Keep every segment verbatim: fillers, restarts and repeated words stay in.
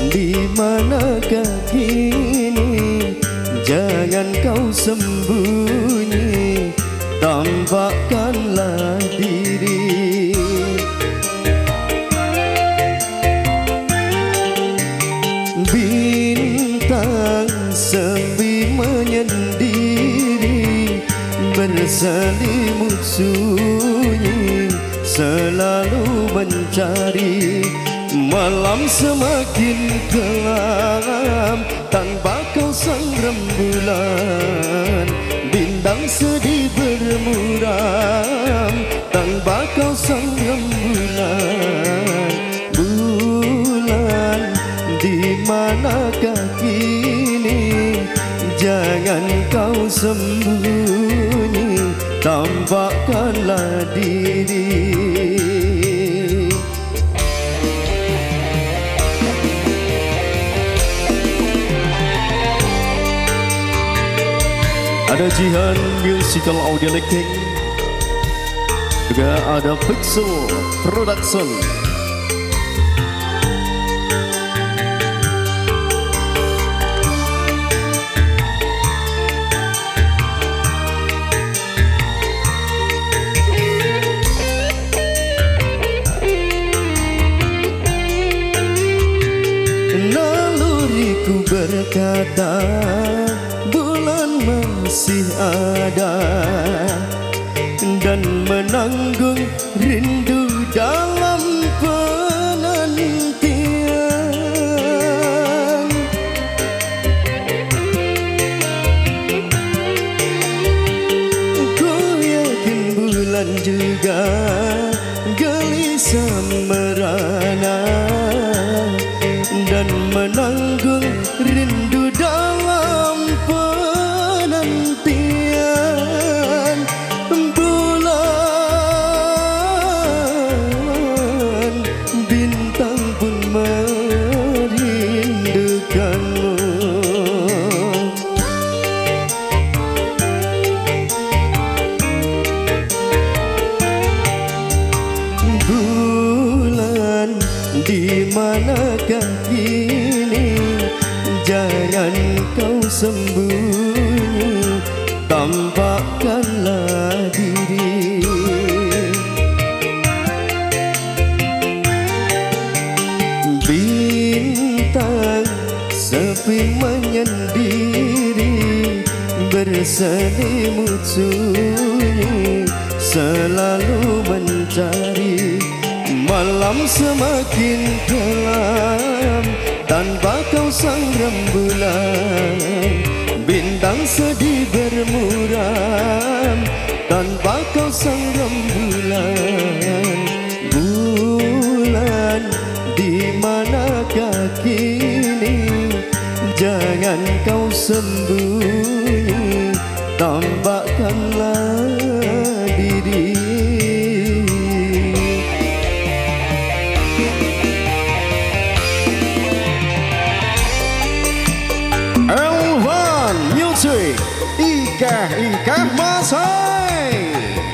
di manakah kini? Jangan kau sembunyi, tampakkanlah diri. Bintang sepi menyendiri, berselimut sunyi, selalu mencari. Malam semakin kelam tanpa kau sang rembulan, bintang sedih bermuram tanpa kau sang rembulan. Bulan di manakah kini? Jangan kau sembunyi, tampakkanlah diri. Ada Jihan Musical Audio Licking, juga ada Pixel Production. Naluriku berkata bulan masih ada, dan menanggung rindu dalam penantian. Ku yakin bulan juga gelisah merana, dan menanggung rindu dalam penantian. Bulan bintang pun merindukanmu. Bulan di manakah kini? Jangan kau sembunyi, tampakkanlah diri. Bintang sepi menyendiri, berselimut sunyi, selalu mencari. Malam semakin kelam tanpa kau sang rembulan, bintang sedih bermuram tanpa kau sang rembulan. Bulan di manakah kini? Jangan kau sembunyi, tampakkanlah diri. Ika Ika Masai.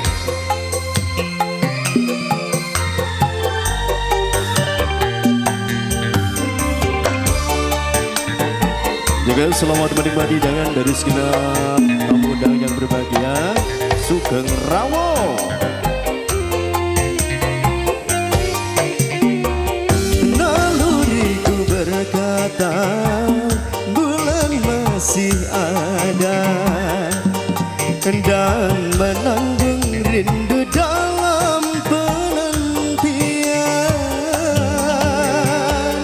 Juga selamat menikmati dengan dari segenap tamu undangan yang berbahagia, Sugeng Rawo. Naluriku berkata bulan masih ada, dan menanggung rindu dalam penantian.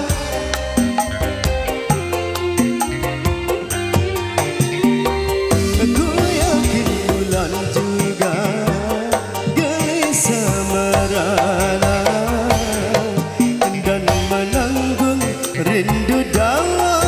Aku yakin bulan juga gelisah merana, dan menanggung rindu dalam